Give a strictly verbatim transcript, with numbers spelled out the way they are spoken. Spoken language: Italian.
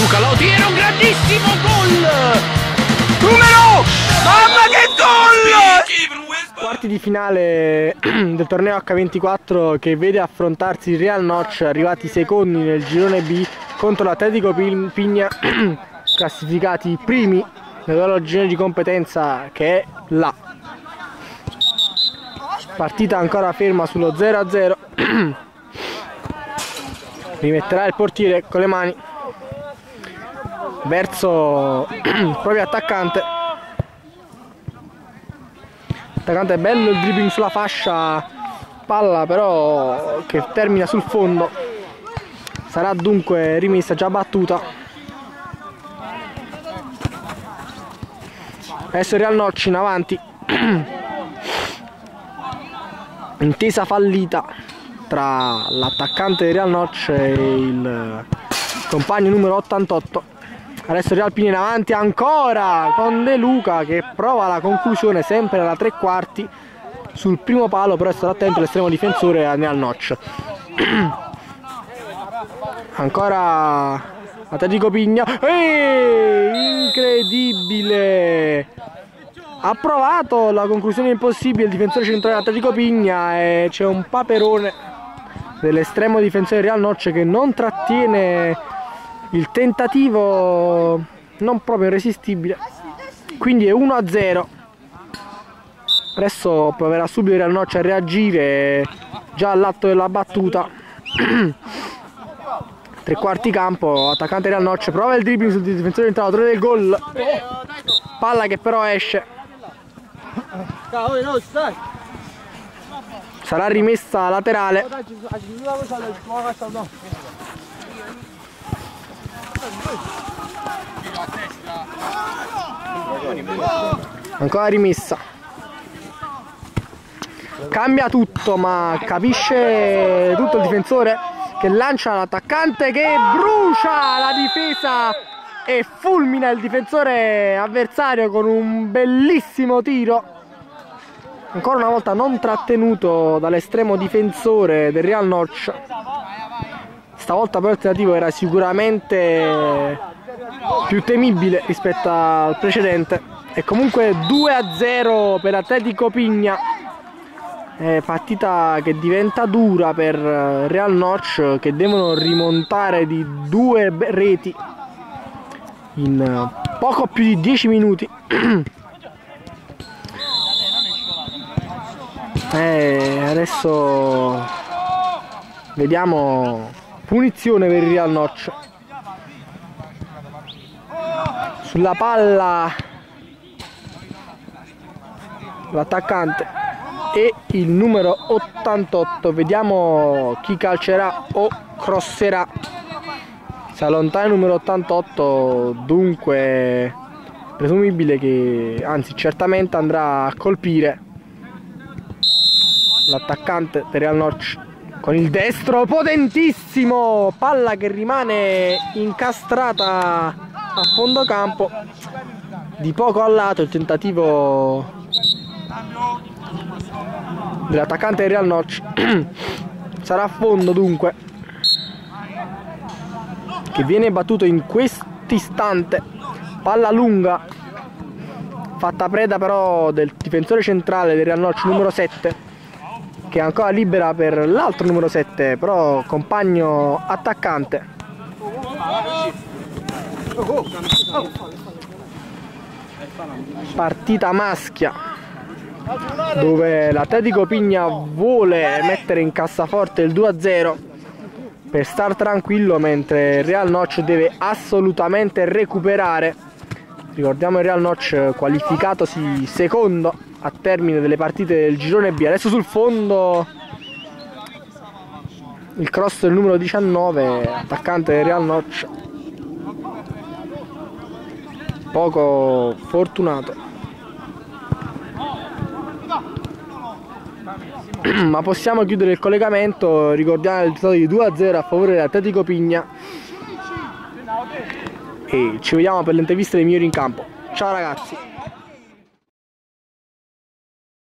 Luca Lautiero, un grandissimo gol! Numero! Mamma che gol! Quarti di finale del torneo acca ventiquattro che vede affrontarsi il Real Noce, arrivati secondi nel girone B, contro l'Atletico Pigna, classificati primi nella loro girone di competenza, che è l'A. Partita ancora ferma sullo zero a zero. Rimetterà il portiere con le mani verso il proprio attaccante. Attaccante è bello il dribbling sulla fascia, palla però che termina sul fondo. Sarà dunque rimessa, già battuta. Adesso il Real Noce in avanti. Intesa fallita tra l'attaccante del Real Noce e il compagno numero ottantotto. Adesso il Real Pina in avanti ancora con De Luca che prova la conclusione sempre alla tre quarti sul primo palo, però è stato attento l'estremo difensore al Real Noce. Ancora Atletico Pigna. Eeeh, incredibile! Ha provato la conclusione impossibile il difensore centrale dell'Atletico Pigna e c'è un paperone dell'estremo difensore Real Noce che non trattiene il tentativo, non proprio irresistibile. Quindi è uno a zero. Adesso proverà subito il Real Noce a reagire già all'atto della battuta. Tre quarti campo, attaccante Real Noce, prova il dribbling sul difensore centrale, autore del gol. Palla che però esce. Sarà rimessa laterale. Ancora rimessa. Cambia tutto, ma capisce tutto il difensore che lancia l'attaccante che brucia la difesa e fulmina il difensore avversario con un bellissimo tiro. Ancora una volta non trattenuto dall'estremo difensore del Real Noce. Stavolta però il tentativo era sicuramente più temibile rispetto al precedente. E comunque due a zero per Atletico Pigna. È partita che diventa dura per Real Noce, che devono rimontare di due reti in poco più di dieci minuti. E adesso vediamo punizione per il Real Noce. Sulla palla l'attaccante e il numero ottantotto. Vediamo chi calcerà o crosserà. Si allontana il numero ottantotto, dunque presumibile che, anzi certamente andrà a colpire l'attaccante del Real Noce con il destro potentissimo. Palla che rimane incastrata a fondo campo, di poco a lato il tentativo dell'attaccante del Real Noce. Sarà a fondo dunque, che viene battuto in quest'istante. Palla lunga fatta preda però del difensore centrale del Real Noce numero sette, che è ancora libera per l'altro numero sette, però compagno attaccante. Partita maschia dove l'Atletico Pigna vuole mettere in cassaforte il due a zero per star tranquillo, mentre il Real Noce deve assolutamente recuperare. Ricordiamo il Real Noce qualificatosi secondo a termine delle partite del girone B. Adesso sul fondo il cross del numero diciannove, attaccante del Real Noce, poco fortunato. Ma possiamo chiudere il collegamento. Ricordiamo il risultato di due a zero a favore dell'Atletico Pigna e ci vediamo per le interviste dei migliori in campo. Ciao ragazzi.